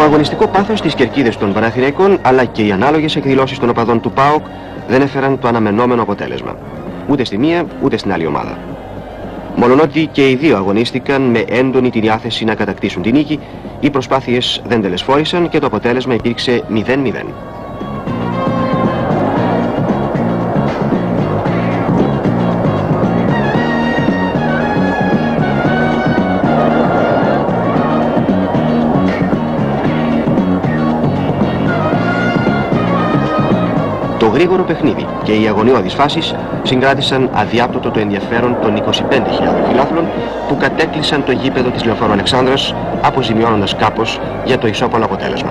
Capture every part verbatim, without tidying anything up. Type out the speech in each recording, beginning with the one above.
αγωνιστικό πάθος στις κερκίδες των Παναθηναϊκών αλλά και οι ανάλογες εκδηλώσεις των οπαδών του ΠΑΟΚ δεν έφεραν το αναμενόμενο αποτέλεσμα. Ούτε στη μία ούτε στην άλλη ομάδα. Μολονότι και οι δύο αγωνίστηκαν με έντονη τη διάθεση να κατακτήσουν την νίκη, οι προσπάθειες δεν τελεσφόρησαν και το αποτέλεσμα υπήρξε μηδέν μηδέν. Το γρήγορο παιχνίδι και οι αγωνιώδεις φάσεις συγκράτησαν αδιάπτωτο το ενδιαφέρον των είκοσι πέντε χιλιάδων φιλάθλων που κατέκλυσαν το γήπεδο της Λεωφόρου Αλεξάνδρας, αποζημιώνοντας κάπως για το ισόπαλο αποτέλεσμα.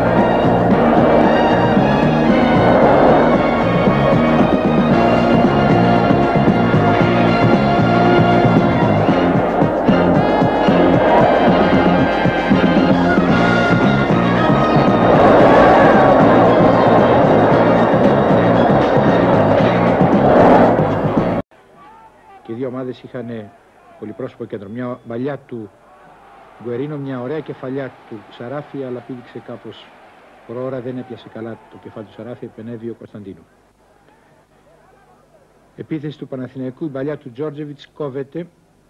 Και οι δύο ομάδες είχαν πολυπρόσωπο κέντρο. Μια παλιά του Γκουερίνο, μια ωραία κεφαλιά του Σαράφη, αλλά πήδηξε κάπως προώρα, δεν έπιασε καλά το κεφάλι του Σαράφη, επενέβη ο Κωνσταντίνου. Επίθεση του Παναθηναϊκού, η παλιά του Τζόρτζεβιτς κόβεται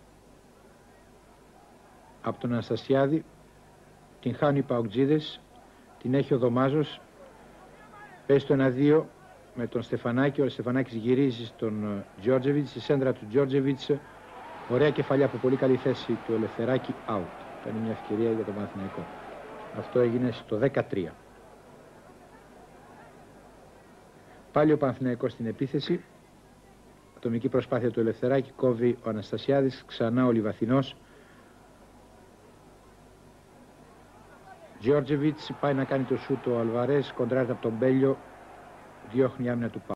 από τον Αναστασιάδη, την χάνουν οι Παοκτζίδες, την έχει ο Δωμάζος, παίζει το ένα δύο με τον Στεφανάκη, ο Στεφανάκης γυρίζει στον Τζόρτζεβιτς, η σέντρα του Τζόρτζεβιτς, ωραία κεφαλιά από πολύ καλή θέση του Ελευθεράκη, out. Ήταν μια ευκαιρία για τον Παναθηναϊκό. Αυτό έγινε στο δεκατρία. Πάλι ο Παναθηναϊκός στην επίθεση, ατομική προσπάθεια του Ελευθεράκη, κόβει ο Αναστασιάδης, ξανά ο Λιβαθινός. Τζόρτζεβιτς πάει να κάνει το σούτ ο Αλβαρές, κοντράρεται από τον Μπέλιο, διώχνει άμυνα του Πάου.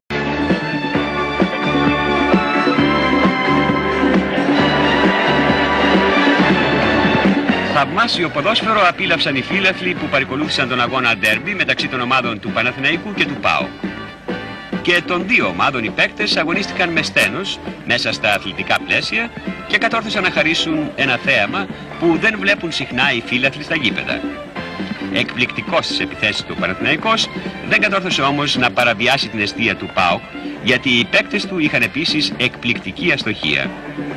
Θαυμάσιο ποδόσφαιρο απίλαυσαν οι φίλαθλοι που παρακολούθησαν τον αγώνα ντέρμπι μεταξύ των ομάδων του Παναθηναϊκού και του ΠΑΟΚ. Και των δύο ομάδων οι παίκτες αγωνίστηκαν με στένος μέσα στα αθλητικά πλαίσια και κατόρθωσαν να χαρίσουν ένα θέαμα που δεν βλέπουν συχνά οι φίλαθλοι στα γήπεδα. Εκπληκτικός στις επιθέσεις του Παναθηναϊκός, δεν κατόρθωσε όμως να παραβιάσει την εστία του ΠΑΟΚ, γιατί οι παίκτες του είχαν επίσης εκπληκτική αστοχία.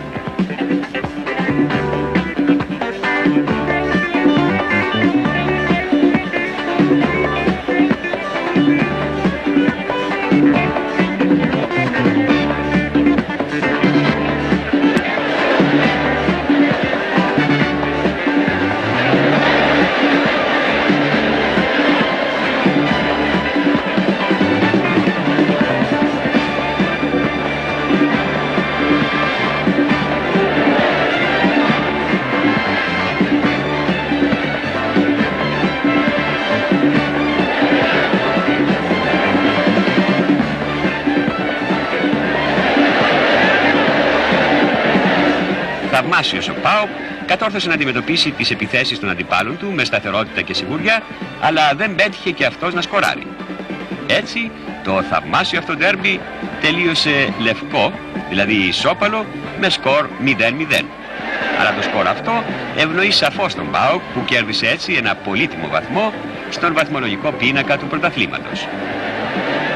Θαυμάσιος ο ΠΑΟΚ κατόρθωσε να αντιμετωπίσει τις επιθέσεις των αντιπάλων του με σταθερότητα και σιγουριά, αλλά δεν πέτυχε και αυτός να σκοράρει. Έτσι, το θαυμάσιο αυτό ντέρμπι τελείωσε λευκό, δηλαδή ισόπαλο, με σκορ μηδέν μηδέν. Αλλά το σκορ αυτό ευνοεί σαφώς τον ΠΑΟΚ, που κέρδισε έτσι ένα πολύτιμο βαθμό στον βαθμολογικό πίνακα του πρωταθλήματος.